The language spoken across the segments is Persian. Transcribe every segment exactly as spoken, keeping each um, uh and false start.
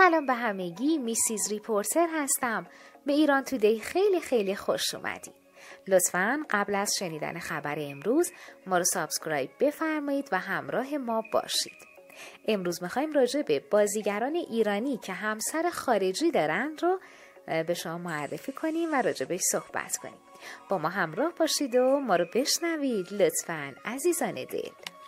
سلام به همگی، میسیز ریپورتر هستم. به ایران تودی خیلی خیلی خوش اومدید. لطفاً قبل از شنیدن خبر امروز ما رو سابسکرایب بفرمایید و همراه ما باشید. امروز میخوایم راجع به بازیگران ایرانی که همسر خارجی دارن رو به شما معرفی کنیم و راجع بهش صحبت کنیم. با ما همراه باشید و ما رو بشنوید لطفاً عزیزان دل.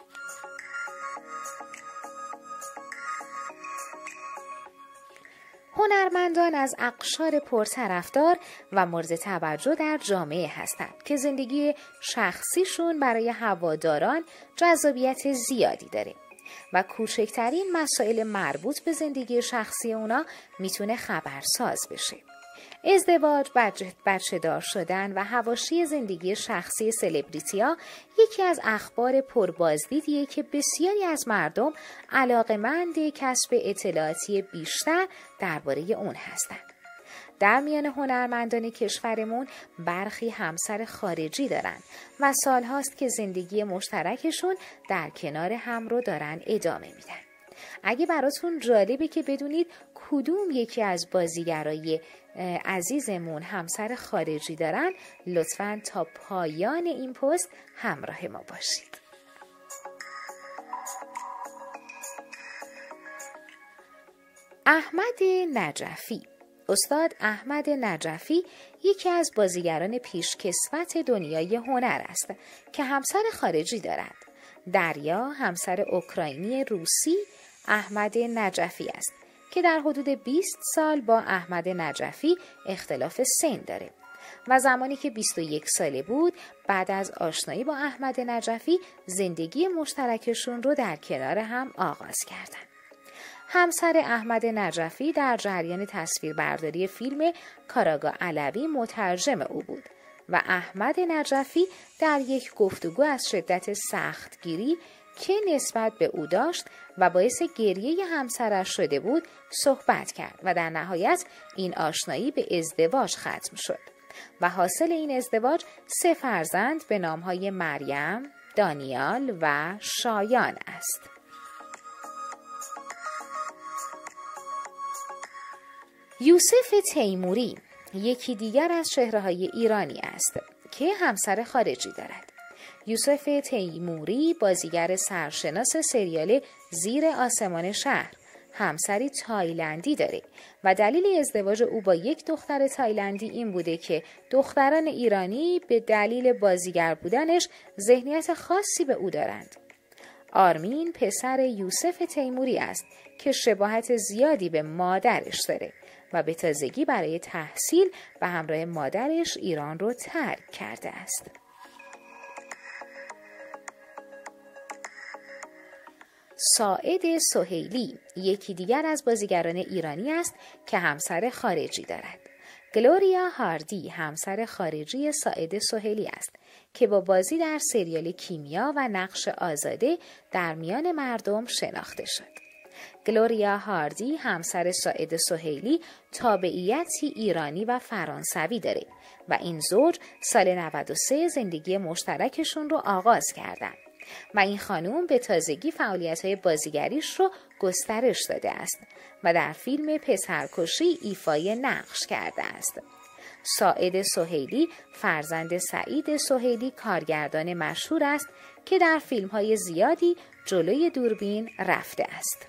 هنرمندان از اقشار پرطرفدار و مورد توجه در جامعه هستند که زندگی شخصیشون برای هواداران جذابیت زیادی داره و کوچکترین مسائل مربوط به زندگی شخصی اونا میتونه خبرساز بشه. ازدواج، بچه دار شدن و حواشی زندگی شخصی سلبریتی‌ها یکی از اخبار پربازدیدیه که بسیاری از مردم علاقه‌مند کسب اطلاعاتی بیشتر درباره اون هستند. در میان هنرمندان کشورمون برخی همسر خارجی دارن و سالهاست که زندگی مشترکشون در کنار هم رو دارن ادامه میدن. اگه براتون جالبه که بدونید کدوم یکی از بازیگرای عزیزمون همسر خارجی دارن، لطفاً تا پایان این پست همراه ما باشید. احمد نجفی. استاد احمد نجفی یکی از بازیگران پیشکسوت دنیای هنر است که همسر خارجی دارد. دریا همسر اوکراینی روسی احمد نجفی است که در حدود بیست سال با احمد نجفی اختلاف سن داره و زمانی که بیست و یک ساله بود بعد از آشنایی با احمد نجفی زندگی مشترکشون رو در کنار هم آغاز کردن. همسر احمد نجفی در جریان تصویربرداری فیلم کاراگاه علوی مترجم او بود و احمد نجفی در یک گفتگو از شدت سختگیری که نسبت به او داشت و باعث گریه همسرش شده بود صحبت کرد و در نهایت این آشنایی به ازدواج ختم شد و حاصل این ازدواج سه فرزند به نامهای مریم، دانیال و شایان است. یوسف تیموری یکی دیگر از چهره‌های ایرانی است که همسر خارجی دارد. یوسف تیموری بازیگر سرشناس سریال زیر آسمان شهر همسری تایلندی داره و دلیل ازدواج او با یک دختر تایلندی این بوده که دختران ایرانی به دلیل بازیگر بودنش ذهنیت خاصی به او دارند. آرمین پسر یوسف تیموری است که شباهت زیادی به مادرش داره و به تازگی برای تحصیل به همراه مادرش ایران رو ترک کرده است. ساعد سهیلی یکی دیگر از بازیگران ایرانی است که همسر خارجی دارد. گلوریا هاردی همسر خارجی ساعد سهیلی است که با بازی در سریال کیمیا و نقش آزاده در میان مردم شناخته شد. گلوریا هاردی همسر ساعد سهیلی تابعیتی ایرانی و فرانسوی داره و این زوج سال نود و سه زندگی مشترکشون رو آغاز کردن و این خانوم به تازگی فعالیت‌های بازیگریش رو گسترش داده است و در فیلم پسرکشی ایفای نقش کرده است. ساعد سهیلی فرزند سعید سهیلی کارگردان مشهور است که در فیلم‌های زیادی جلوی دوربین رفته است.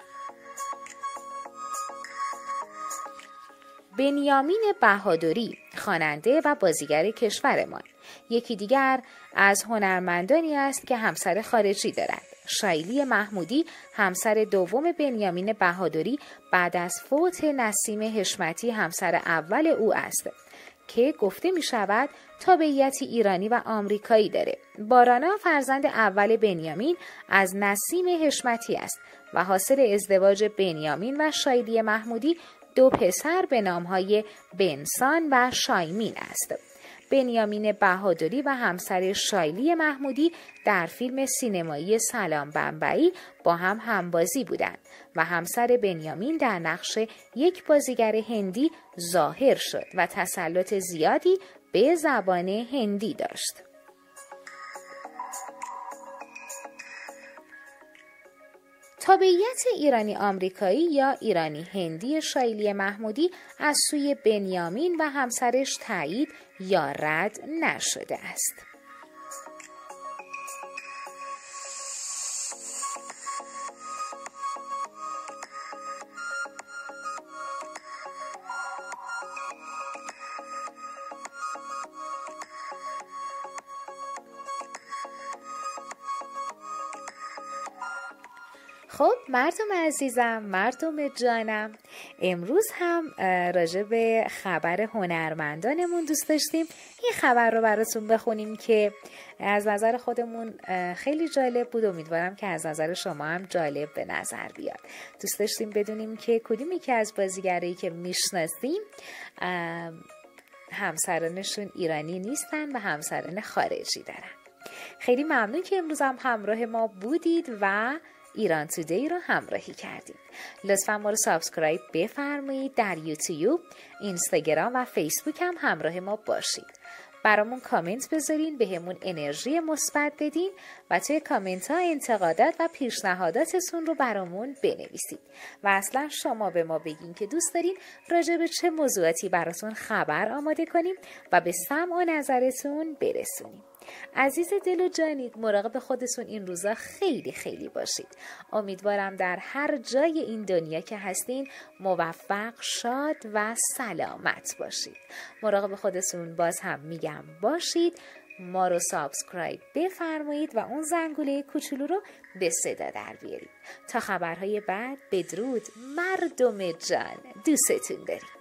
بنیامین بهادری خواننده و بازیگر کشورمان یکی دیگر از هنرمندانی است که همسر خارجی دارد. شایلی محمودی همسر دوم بنیامین بهادری بعد از فوت نسیم حشمتی همسر اول او است که گفته می شود تابعیتی ایرانی و آمریکایی داره. بارانا فرزند اول بنیامین از نسیم حشمتی است و حاصل ازدواج بنیامین و شایلی محمودی دو پسر به نامهای بنسان و شایمین است. بنیامین بهادری و همسر شایلی محمودی در فیلم سینمایی سلام بمبئی با هم همبازی بودند و همسر بنیامین در نقش یک بازیگر هندی ظاهر شد و تسلط زیادی به زبان هندی داشت. تابعیت ایرانی آمریکایی یا ایرانی هندی شایلی محمودی از سوی بنیامین و همسرش تایید یا رد نشده است. خب مردم عزیزم، مردم جانم، امروز هم راجع به خبر هنرمندانمون دوست داشتیم این خبر رو براتون بخونیم که از نظر خودمون خیلی جالب بود. امیدوارم که از نظر شما هم جالب به نظر بیاد. دوست داشتیم بدونیم که کدومی که از بازیگرایی که میشناسیم همسرانشون ایرانی نیستن و همسران خارجی دارن. خیلی ممنون که امروز هم همراه ما بودید و ایران تودی رو همراهی کردید. لطفا ما رو سابسکرایب بفرمایید. در یوتیوب، اینستاگرام و فیسبوک هم همراه ما باشید. برامون کامنت بذارین، به همون انرژی مثبت بدین و توی کامنت ها انتقادات و پیشنهاداتتون رو برامون بنویسید و اصلا شما به ما بگین که دوست دارین راجع به چه موضوعاتی براتون خبر آماده کنیم و به سمع و نظرتون برسونیم. عزیز دل و جانید، مراقب خودتون این روزا خیلی خیلی باشید. امیدوارم در هر جای این دنیا که هستین موفق، شاد و سلامت باشید. مراقب خودتون باز هم میگم باشید. ما رو سابسکرایب بفرمایید و اون زنگوله کوچولو رو به صدا در بیارید. تا خبرهای بعد، بدرود مردم جان، دوستتون داریم.